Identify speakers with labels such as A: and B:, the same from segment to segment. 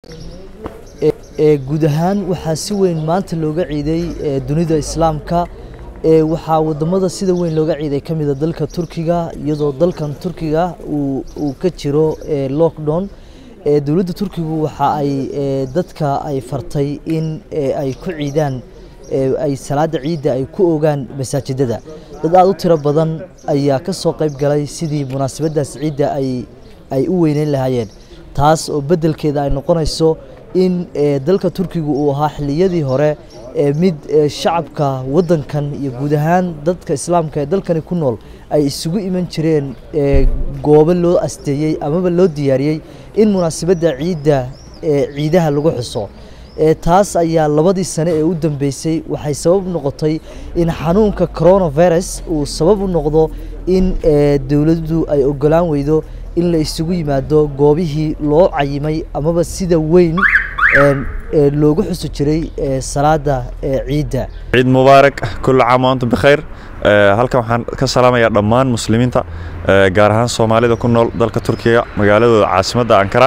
A: guud ahaan waxaa si weyn maanta looga ciiday dunida islaamka waxaa wadamada sida weyn looga ciiday kamid ah dalka Turkiga iyadoo dalkan Turkiga uu ka jiro lockdown dawladda Turkigu waxa ay dadka ay fartay in ay ku ciidaan ay salaada ciida ay ku ogaan masaajidada dad aad u tiro badan ayaa ka soo qayb galay sidii munaasabadaas ciida ay u weyneyn lahaayeen taas oo bedelkeeda ay noqonayso in dalka Turkigu uu ahaa xilliyadii hore mid shacabka wadankan iyo guud ahaan dadka islaamka ee dalkani ku nool ay isugu iman jireen goobo loo asteeyay ama loo diyaariyay in munaasabada ciidaha lagu xuso taas ayaa labadii sano ee u dambeysay waxay sabab noqotay in xanuunka coronavirus uu sabab u noqdo in dawladdu ay ogolaan weydo in la isugu yimaado goobihii loo cayimay ama sida weyn loogu xuso jiray salaada ciida.
B: Ciid mubaarak kullu caam wa antum bikhair. halkan waxaan ka salaamayaa dhammaan muslimiinta gaar ahaan Soomaalida ku nool dalka Turkiga magaalada caasimadda Ankara.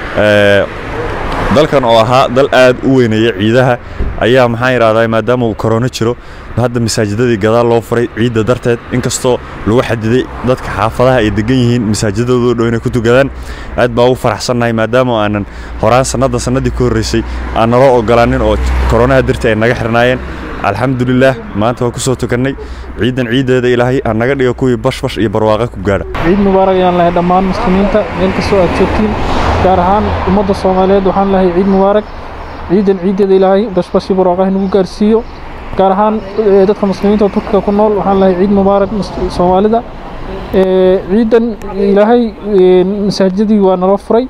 B: dalkan oo ahaa dal aad u weyneeyay ciidaha ayaa maxaan yiraahdaa maadaama uu corona jiro hadda masaajidadii gadaal loo furay ciida darteed inkastoo lagu xadiday dadka xaafadaha ay degan yihiin masaajidadooda dhow inay ku tukadaan aad baa ugu faraxsanahay maadaama aanan horaan sanadii ku horeysay aan nala ogolaanin oo corona darteed ay naga xirnaayeen alxamdulillah maanta waan ku soo tukanay ciideeda ilaahay aan naga dhigo kuwii bashbash iyo barwaaqo ku gaadha.
C: ciid mubaarak ayaan lahayd dhammaan muslimiinta meel kastoo aad joogtiin gaar ahaan ummadda Soomaaliyeed waxaan lahayd ciid mubaarak ciideeda ilaahay bashbash iyo barwaaqo nagu gaarsiiyo gaar ahaan dadka muslimiinta Turkiga ku nool waxaan lahayd ciid mubaarak Soomaalida ciidan ilaahay masaajidii waa nala furay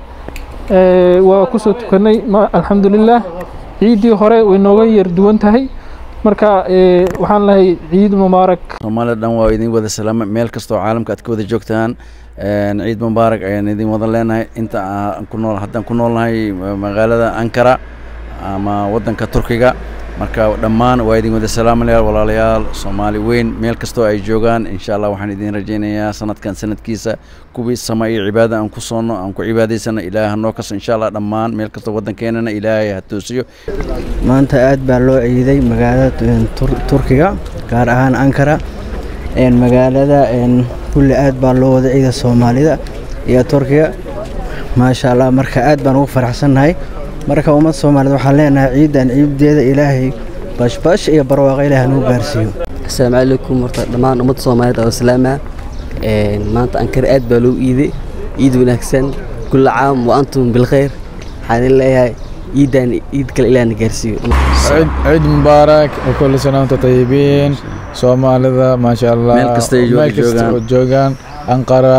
C: waa ku soo tukanay alxamdulillah ciidii hore way nooga yar duwan tahay marka waxaan lahayd ciid mubaarak.
D: Soomaalida dhan waa idin wada salaam meel kasta oo caalamka aad ka wada joogtaan ciid mubaarak ayaan idin wada leenahay inta aan ku nool haddaan ku noolnahay magaalada Ankara ama wadanka Turkiga marka dhammaan waa idin wada salaamayaa walaalayaal Soomaali weyn meel kasta oo ay joogaan insha Allah waxaan idin rajaynayaa sanadkan sanadkiisa kuwii sama iyo cibaada aan ku soono aan ku cibaadaysana Ilaahay noo kaso insha Allah dhammaan meel kasta wadankeena Ilaahay ha toosiyo.
E: maanta aad baa loo ciiday magaalada Turkiga gaar ahaan Ankara magaalada kulli aad baa loo wada ciiday Soomaalida iyo Turkiga ma sha Allah marka aad baan ugu faraxsanahay marka ummad Soomaaliyeed waxaan leenahay ciidan ciideeda ilaahay bashbash iyo barwaaqo ilaahay nagu gaarsiiyo.
F: Assalaamu calaykum warta dhammaan ummad Soomaaliyeed oo islaama maanta Ankara aad baa loo ciiday ciid wanaagsan kullu caam wa antum bil khair waxaan leeyahay ciid kale ilaahay gaarsiiyo.
G: ciid mubaarak oo kullu sana antum tayibiin Soomaalida ma sha Allah
D: meel kasta ay
G: joogaan Ankara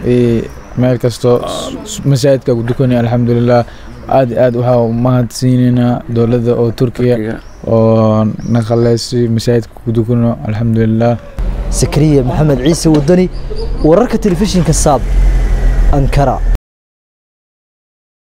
G: meel kasta masaajidka ku dukanay alxamdulillah aad waxa mahadsiinina dawladda oo Turkiga oo naqaleysay masaajidka ku dukano alxamdulillah.
A: Zakariya Maxamed Ciise Wadani wararka telefishinka Saab Ankara.